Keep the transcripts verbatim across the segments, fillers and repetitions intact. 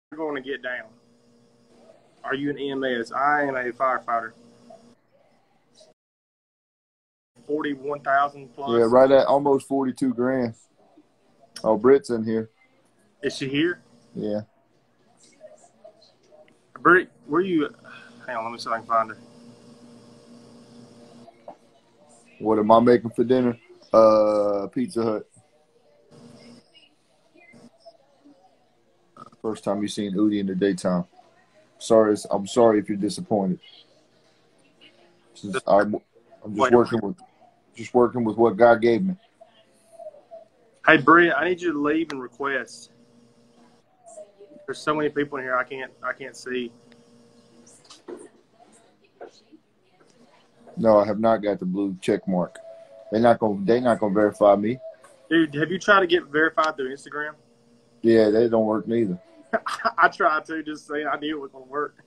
You're going to get down. Are you an E M S? I am a firefighter. Forty-one thousand plus. Yeah, right at almost forty-two grand. Oh, Britt's in here. Is she here? Yeah. Britt, where you? Hang on, let me see if I can find her. What am I making for dinner? Uh, Pizza Hut. First time you seen Udi in the daytime. Sorry, I'm sorry if you're disappointed. Since I'm, I'm just working with, just working with what God gave me. Hey, Britt, I need you to leave and request. There's so many people in here I can't I can't see. No, I have not got the blue check mark. They're not gonna they're not gonna verify me. Dude, have you tried to get verified through Instagram? Yeah, they don't work neither. I tried to, just saying I knew it was gonna work.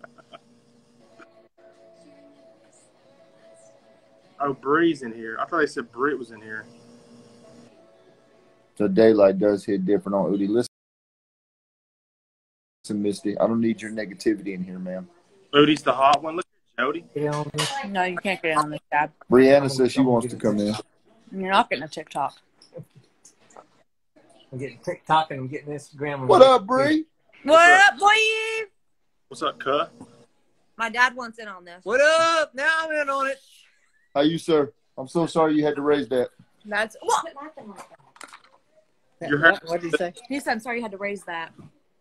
Oh, Bree's in here. I thought they said Britt was in here. The daylight does hit different on Udi. Listen, Misty, I don't need your negativity in here, ma'am. Udi's the hot one. Look at Jody. No, you can't get on this tab. Brianna says she wants to come in. You're not getting a TikTok. I'm getting TikTok and I'm getting Instagram. What up, Bree? What up, boy? What's up, cuh? My dad wants in on this. What up? Now I'm in on it. How you, sir? I'm so sorry you had to raise that. That's what? Your What did he say? He said, I'm sorry you had to raise that.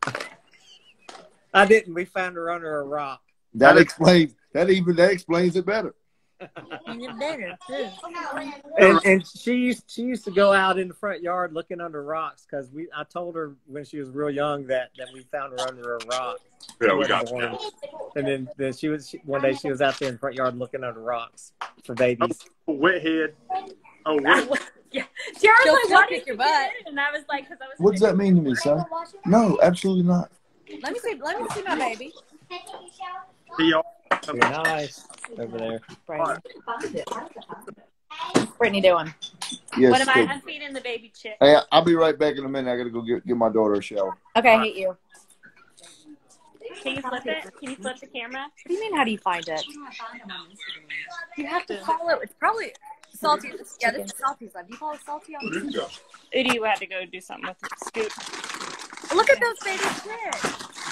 I didn't. We found her under a rock. That explains that even that explains it better. Even better, too. And and she used she used to go out in the front yard looking under rocks because we I told her when she was real young that, that we found her under a rock. Yeah, we got her. And then, then she was she, one day she was out there in the front yard looking under rocks for babies. Oh, wet head. Oh, wet. Yeah, Tiara She'll was still like, "Why kick did your you butt." get in?" And I was like, "Because I was." What does that mean to me, son? No, absolutely not. Let me see. Let me see my baby. He all- Very nice over there. Brittany. Brittany doing? Yes. What am I? Kate. I'm feeding the baby chick. Hey, I'll be right back in a minute. I gotta go get, get my daughter a shower. Okay, I hate you. Can you flip it? Can you flip the camera? What do you mean, how do you find it? You have to follow it. It's probably Salty. Yeah, this is Salty's life. Do you follow Salty on Instagram? Udi had to go do something with Scoot. Look at those baby kids.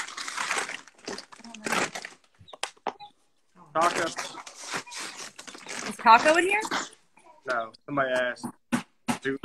Taco. Is Taco in here? No, somebody asked. Dude.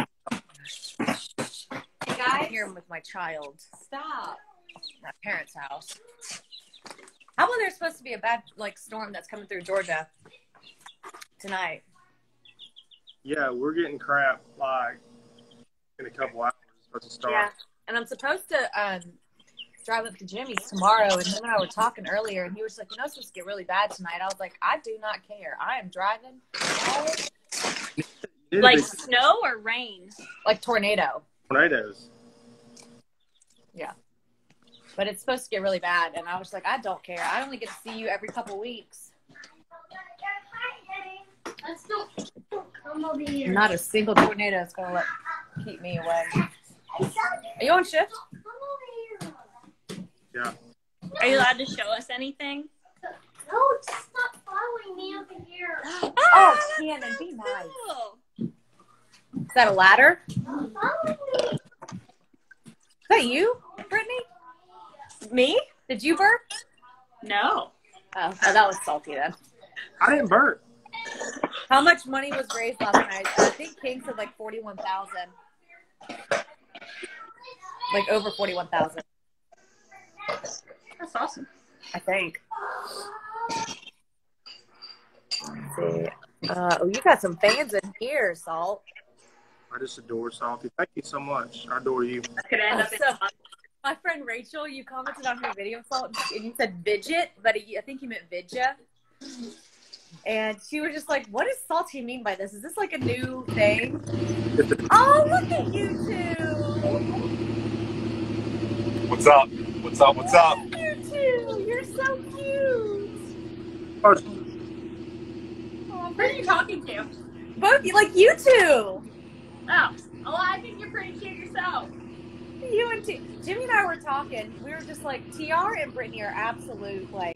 Hey guys, I'm here with my child. Stop. My parents' house. How about there's supposed to be a bad like storm that's coming through Georgia tonight? Yeah, we're getting crap like in a couple hours. It's supposed to start. Yeah, and I'm supposed to um, drive up to Jimmy's tomorrow, and him and I were talking earlier, and he was like, you know, it's supposed to get really bad tonight. I was like, I do not care. I am driving. Like snow or rain? Like tornado. Tornadoes. Yeah. But it's supposed to get really bad, and I was like, I don't care. I only get to see you every couple weeks. Not a single tornado is going to let keep me away. Are you on shift? Yeah. Are you allowed to show us anything? No, just stop following me over here. Oh, Shannon, be nice. Cool. Is that a ladder? Is Don't follow me. that you, Brittany? Me? Did you burp? No. Oh, oh that was Salty then. I didn't burp. How much money was raised last night? I think King said like forty-one thousand. Like over forty-one thousand. That's awesome. I think. Let's see. Uh, oh, you got some fans in here, Salt. I just adore Salty. Thank you so much. I adore you. Could end up in So, my friend Rachel, you commented on her video, Salt, and you said Vidget, but I think you meant Vidya. And she was just like, what does Salty mean by this? Is this like a new thing? Oh, look at you two. What's up? What's up? What's up? You two. You're so cute. Oh, Oh, who are you talking to? Both, like you two. Oh. Oh, I think you're pretty cute yourself. You and T- Jimmy and I were talking. We were just like, T R and Brittany are absolute, like,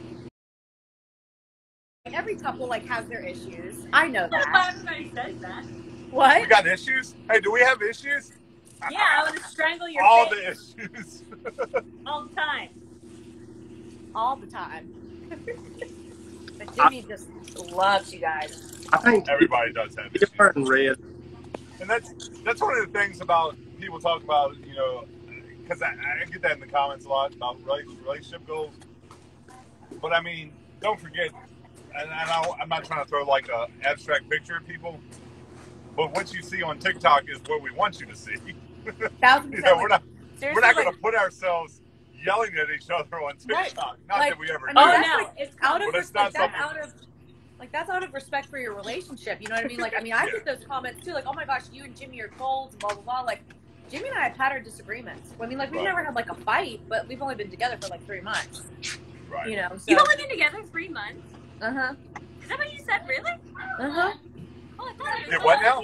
every couple, like, has their issues. I know that. Everybody says that. What? We got issues? Hey, do we have issues? Yeah, I want to strangle your All face the issues. all the time. All the time. But Jimmy I, just loves you guys. I think everybody does have issues. And red. And that's that's one of the things about people talk about, you know, because I, I get that in the comments a lot about relationship goals. But I mean, don't forget, and, and I, I'm not trying to throw like a abstract picture at people, but what you see on TikTok is what we want you to see. Thousand you know, we're not we're not going like, to put ourselves yelling at each other on TikTok. Right. Not like, that we ever I do. mean, Oh that's no, like, it's out of but it's respect. not That's out of like that's out of respect for your relationship. You know what I mean? Like I mean, I Yeah. get those comments too. Like, oh my gosh, you and Jimmy are cold, and blah blah blah. Like Jimmy and I have had our disagreements. I mean, like we've Right. never had like a fight, but we've only been together for like three months. Right. You know. So, You've only been together three months. uh huh. Is that what you said? Really? Uh huh. Oh, I thought it was Did what now?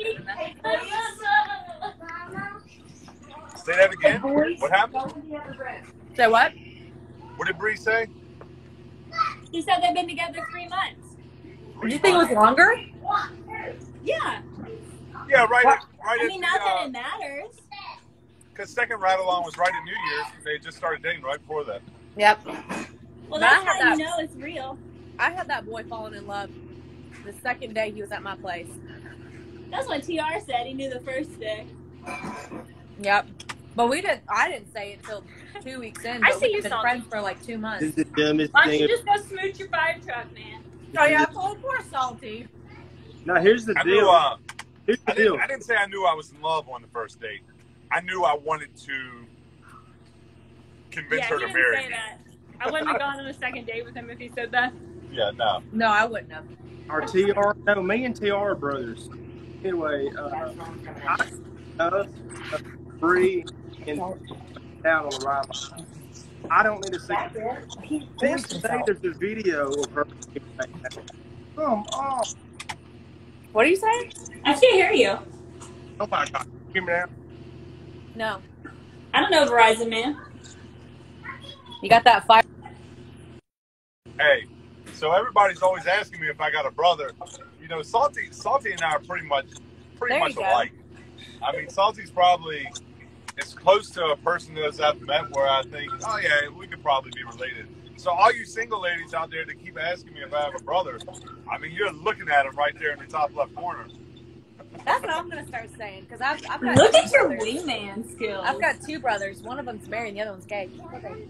Say that again. What happened? So what? What did Bree say? He said they've been together three months. Did you think it was longer? Yeah. Yeah, right. At, right I at mean, the, not that uh, it matters. Because second ride along was right at New Year's. They just started dating right before that. Yep. Well, But I that's had how that- you know it's real. I had that boy falling in love the second day he was at my place. That's what T R said. He knew the first day. Yep. But we didn't. I didn't say it until two weeks in. I But see we've you, been Salty. friends for like two months. This is the dumbest Why don't thing. you just go smooch your fire truck, man? Oh yeah, I told poor Salty. Now here's the I deal. knew. Uh, here's the I deal. didn't, I didn't say I knew I was in love on the first date. I knew I wanted to convince Yeah, her he to didn't marry say me. that. I wouldn't have gone on a second date with him if he said that. Yeah, no. No, I wouldn't have. Our T R, no, me and T R are brothers. Anyway, uh, I, uh, Bree, and down on the right line. I don't need to see. Then today there's a video of her. Come on. What are you saying? I can't hear you. Oh my God. Hear me now? No. I don't know Verizon, man. You got that fire? Hey, so everybody's always asking me if I got a brother. You know, Salty, Salty and I are pretty much, pretty There much you go. alike. I mean, Salty's probably as close to a person that I've met where I think, oh yeah, we could probably be related. So all you single ladies out there that keep asking me if I have a brother, I mean, you're looking at him right there in the top left corner. That's what I'm gonna start saying because I've, I've got Look two at your brothers. wingman skills. I've got two brothers. One of them's married, and the other one's gay. Okay.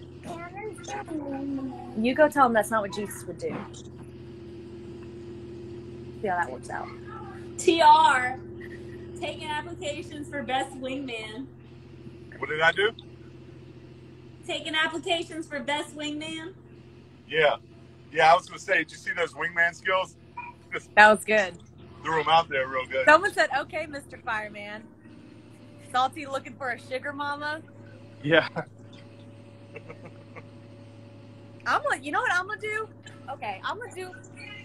You go tell him that's not what Jesus would do. See how that works out. T R taking applications for best wingman. What did I do? Taking applications for best wingman. Yeah. Yeah, I was going to say, did you see those wingman skills? Just That was good. threw them out there real good. Someone said, "Okay, Mister Fireman." Salty looking for a sugar mama. Yeah. I'm like, you know what I'm gonna do? Okay, I'm gonna do.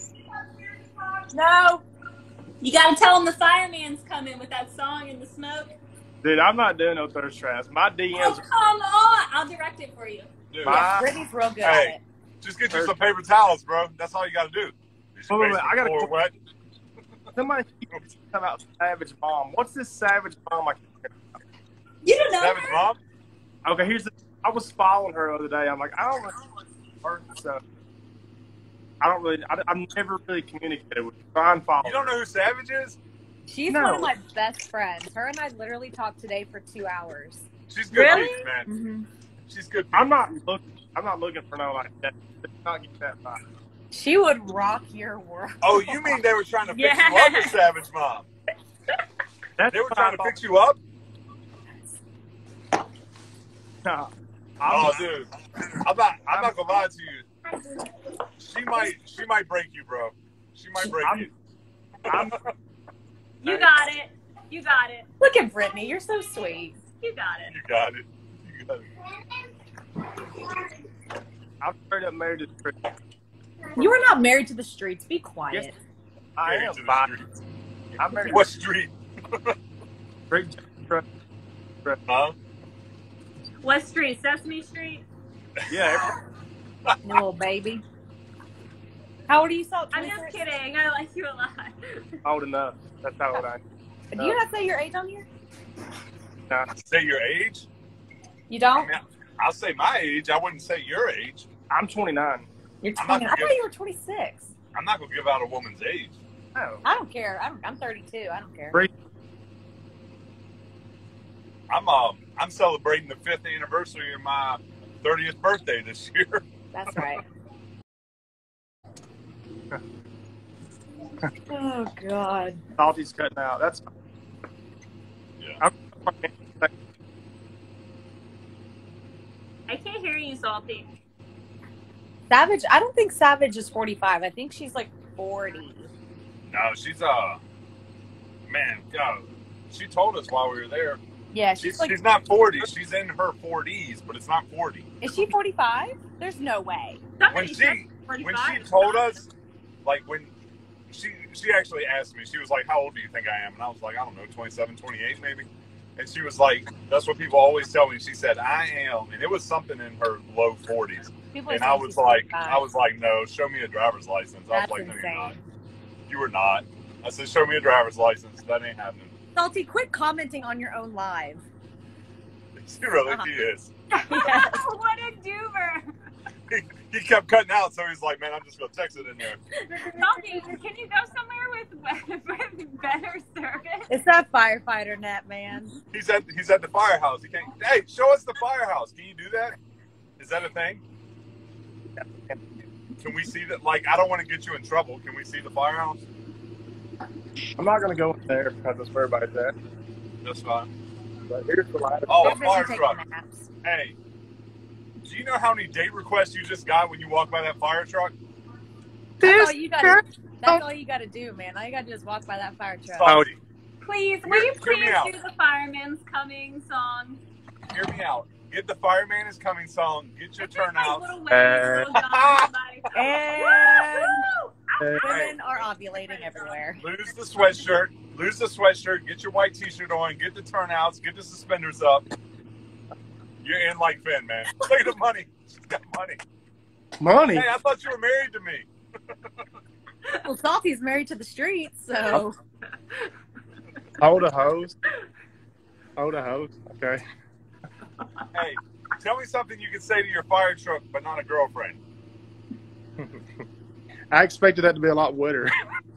No. You gotta tell him the fireman's coming with that song and the smoke. Dude, I'm not doing no thirst traps. My D Oh, Ms. come on! I'll direct it for you. Dude, My- Yeah, Brittany's real good Hey. at it. just get you some paper towels, bro. That's all you got to do. Is your Wait, wait, wait, basement I gotta floor go- wet? Somebody keeps talking about Savage Mom. What's this Savage Mom? I can't You don't know. Savage her? mom? Okay, here's the. I was following her the other day. I'm like, I don't know her, so I don't really. I, I've never really communicated with her. So I'm following. You don't know who Savage is? She's No. one of my best friends. Her and I literally talked today for two hours. She's good Really? people, man. Mm-hmm. She's good I'm people. not looking. I'm not looking for no like that. Let's not get that vibe. She would rock your world. Oh, you mean they were trying to fix Yeah. you up with Savage Mom? That's They were what trying I to fix you up? thought. Oh, I'm, dude. I'm not, I'm not going to lie to you. She might she might break you, bro. She might break I'm- you. I'm, You got it. You got it. Look at Brittany. You're so sweet. You got it. You got it. You got it. I'm straight up married to the street. You are not married to the streets. Be quiet. Yes. I Married am. to the Bye. streets. I'm married What to street? the street. Huh? What street? Sesame Street? Yeah, Little baby. How old are you, Salt? I'm just twenty-six? kidding. I like you a lot. old enough. That's how old I am. Do you not say your age on here? Nah, Say your age? You I don't? mean, I'll say my age. I wouldn't say your age. I'm twenty-nine. You're I'm not twenty. I gonna thought give- you were twenty-six. I'm not gonna give out a woman's age. Oh. I don't care. I'm, I'm thirty-two. I don't care. Great. I'm um I'm celebrating the fifth anniversary of my thirtieth birthday this year. That's right. Oh, God. Salty's cutting out. That's Yeah. I'm, I can't hear you, Salty. Savage, I don't think Savage is forty-five. I think she's like forty. No, she's uh man, God, she told us while we were there. Yeah, she's She's like, she's not forty. She's in her forties, but it's not forty. is she forty-five? There's no way. When Somebody she said when forty-five. she told us, like when she she actually asked me, she was like, "How old do you think I am?" And I was like, "I don't know, twenty-seven, twenty-eight maybe." And she was like, "That's what people always tell me." She said, "I am," and it was something in her low forties. People are And I saying was she's like, forty-five. I was like, "No, show me a driver's license." I That's was like, "No, you're not. insane. You were not." I said, "Show me a driver's license." That ain't happening. Salty, quit commenting on your own live. She really Uh-huh. he is. Yes. What a doomer. He, he kept cutting out, so he's like, "Man, I'm just gonna text it in there." Salty, can you go somewhere with, with better service? It's that firefighter net, man. He's at he's at the firehouse. He can't. Hey, show us the firehouse. Can you do that? Is that a thing? Can we see that? Like, I don't want to get you in trouble. Can we see the firehouse? I'm not gonna go in there because that's where everybody's at. That's fine. But here's the ladder. Oh, a They're busy fire taking truck. naps. Hey, do you know how many date requests you just got when you walk by that fire truck? That's all you gotta. That's all you gotta do, man. All you gotta do is walk by that fire truck. Salty, Please, will you Hear me please out. do the fireman's coming song? hear me out. Get the fireman is coming song. Get your It's just like turnout. little waves, little guns, like, And woo! women are ovulating everywhere. Lose the sweatshirt. Lose the sweatshirt. Get your white t-shirt on. Get the turnouts. Get the suspenders up. You're in like Finn, man. Look at the money. She's got money. Money. Hey, I thought you were married to me. Well, Salty's married to the streets, so Hold a hose. Hold a hose. Okay. Hey, tell me something you can say to your fire truck, but not a girlfriend. I expected that to be a lot wetter.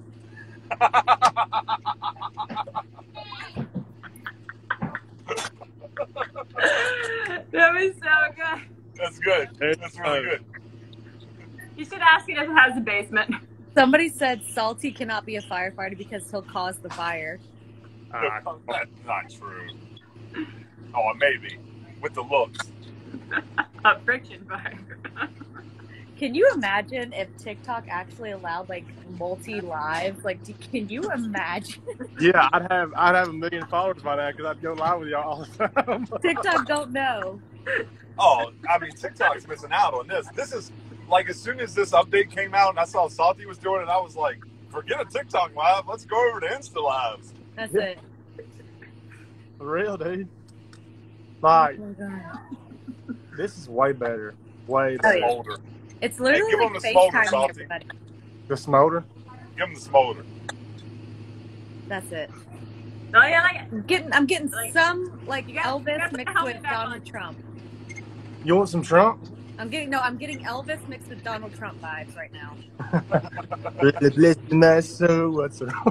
That was so good. That's good. That's really good. You should ask it if it has a basement. somebody said Salty cannot be a firefighter because he'll cause the fire. Ah, That's not true. Oh, maybe. With the looks. A friction fire. Can you imagine if TikTok actually allowed like multi lives? Like, do, can you imagine? yeah, I'd have I'd have a million followers by now because I'd go live with y'all all the time. TikTok don't know. Oh, I mean, TikTok's missing out on this. This is, like, as soon as this update came out and I saw Salty was doing it, I was like, forget a TikTok live. Let's go over to Insta lives. That's it. For real, dude. Like, Oh my God. this is way better. Way Oh, better. yeah. Smolder. It's literally give like them the smolder, FaceTiming Salty. everybody. The smolder. Give him the smolder. That's it. Oh yeah, like I'm getting, I'm getting Like, some like you gotta- you Elvis gotta put the mixed helmet with back Donald on. Trump. You want some Trump? I'm getting no, I'm getting Elvis mixed with Donald Trump vibes right now. Listen, that's so what's up?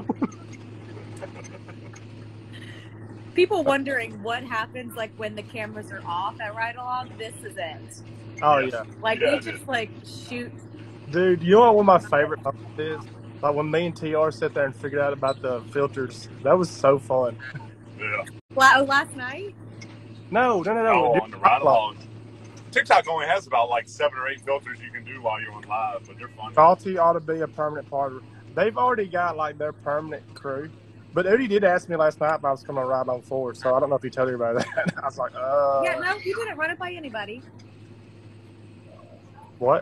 People wondering what happens like when the cameras are off at Ride Along. This is it. Oh yeah, Like Yeah, we it just like shoot. dude. You know what one of my favorite moments is? Like when me and T R sat there and figured out about the filters. That was so fun. Yeah. La- oh, last night. No, no, no, no. Oh, dude, on the ride along. TikTok only has about like seven or eight filters you can do while you're on live, but they're fun. Salty ought to be a permanent part of it. They've already got like their permanent crew. But Udi did ask me last night if I was coming to Ride On Forward, so I don't know if he told you about that. I was like, uh. Yeah, no, you didn't run it by anybody. What?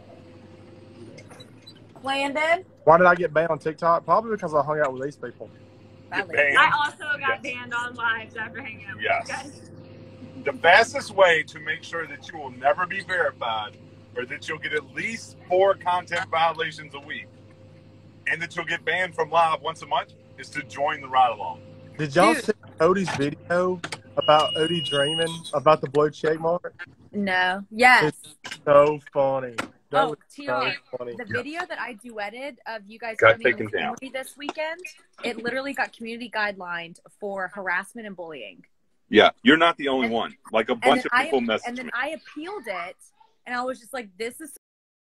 Landon. Why did I get banned on TikTok? Probably because I hung out with these people. Probably. Banned. I also got Yes. banned on lives after hanging out with Yes. you guys. the fastest way to make sure that you will never be verified, or that you'll get at least four content violations a week, and that you'll get banned from live once a month, is to join the ride along. Did y'all Dude. see Cody's video about Odie dreaming about the blue check mark? No. Yes. It's so funny. That Oh, was T R, so funny. the video that I duetted of you guys Got coming taken to down. community this weekend, it literally got community guidelined for harassment and bullying. Yeah, you're not the only And- one. Like a And bunch then, of I, people messaged and then me. I appealed it, and I was just like, this is...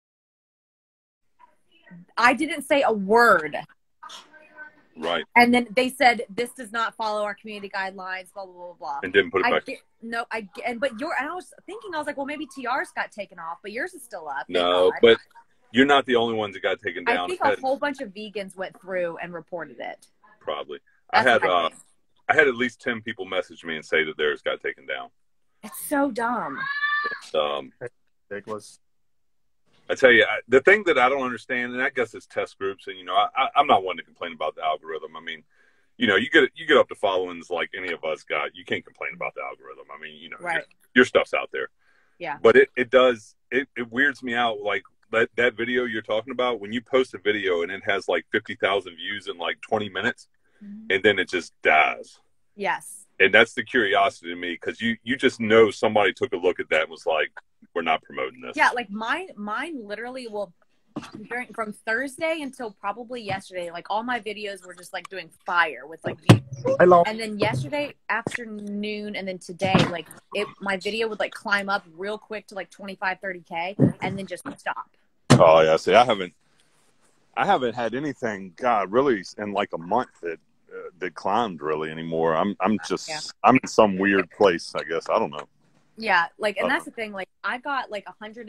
I didn't say a word. Right, And then they said, this does not follow our community guidelines, blah, blah, blah, blah. and didn't put it I back. get, no, I get, and, but your, and I was thinking, I was like, well, maybe T R's got taken off, but yours is still up. Thank No, God. but you're not the only ones that got taken I down. think I a had- whole bunch of vegans went through and reported it. Probably. I That's had what I uh, think. I had at least ten people message me and say that theirs got taken down. It's so dumb. Um, Ridiculous. I tell you, I, the thing that I don't understand, and I guess it's test groups, and you know, I, I, I'm not one to complain about the algorithm. I mean, you know, you get you get up to followings like any of us got, you can't complain about the algorithm. I mean, you know, Right. your, your stuff's out there. Yeah. But it, it does it, it weirds me out. Like that that video you're talking about, when you post a video and it has like fifty thousand views in like twenty minutes, and then it just dies. Yes. And that's the curiosity to me, because you you just know somebody took a look at that and was like, we're not promoting this. Yeah, like mine, mine literally will, during, from Thursday until probably yesterday, like all my videos were just like doing fire with like views. Hey, Long. And then yesterday afternoon and then today, like it, my video would like climb up real quick to like twenty-five, thirty K and then just stop. Oh yeah, see, I haven't, I haven't had anything, God, really, in like a month that uh, that climbed really anymore. I'm, I'm just, Yeah. I'm in some weird place, I guess. I don't know. Yeah, like, and Uh-huh. that's the thing. Like, I got like one hundred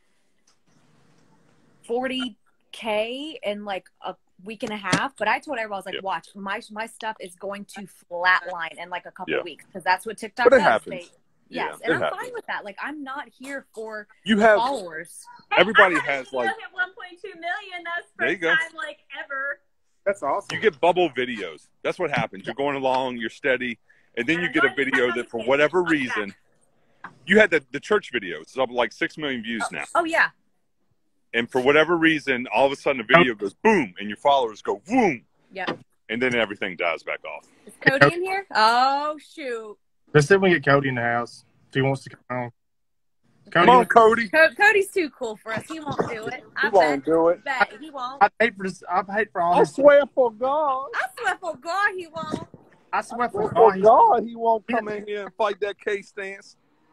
forty K in like a week and a half, but I told everyone, I was like, Yeah. watch, my my stuff is going to flatline in like a couple Yeah. weeks because that's what TikTok But it does. happens. They, Yeah, yes, it and I'm happens. fine with that. Like, I'm not here for You have, followers. everybody Our has video like, hit one point two million. That's There you first go. time like ever. That's awesome. you get bubble videos. That's what happens. You're going along, you're steady, and then you get a video that for whatever reason, you had the, the church video. It's up like six million views now. Oh yeah, And for whatever reason, all of a sudden the video goes boom, and your followers go boom, yeah. and then everything dies back off. Is Cody in here? Oh shoot, Let's see if we can get Cody in the house if he wants to come on. Cody, Come on, Cody. Co- Cody's too cool for us. He won't do it. I He won't bet. do it. Bet he won't. I'd hate for this. I'd hate for all I this. swear for God. I swear for God, he won't. I swear I for swear God, for he's- God, he won't come in here and fight that case stance.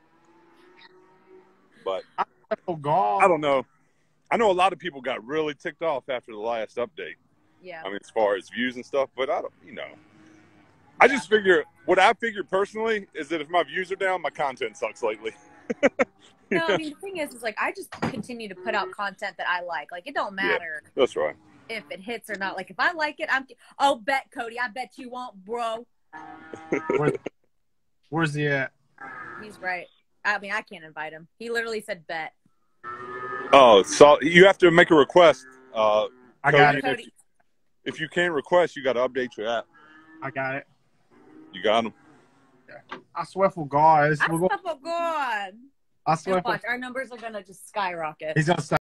But for God. I don't know. I know a lot of people got really ticked off after the last update. Yeah. I mean, as far as views and stuff, but I don't, you know. I just figure, what I figure personally is that if my views are down, my content sucks lately. No, I mean the thing is, is like I just continue to put out content that I like. Like it don't matter That's right. if it hits or not. Like if I like it, I'm. Oh, bet Cody, I bet you won't, bro. Where, where's he at? He's right. I mean, I can't invite him. He literally said bet. Oh, so you have to make a request. Uh, I got Cody, it. Cody. If, if you can't request, you got to update your app. I got it. You got them. I swear for God. It's, I we're swear going, for God. I swear Just for watch, our numbers are gonna just skyrocket. He's gonna say.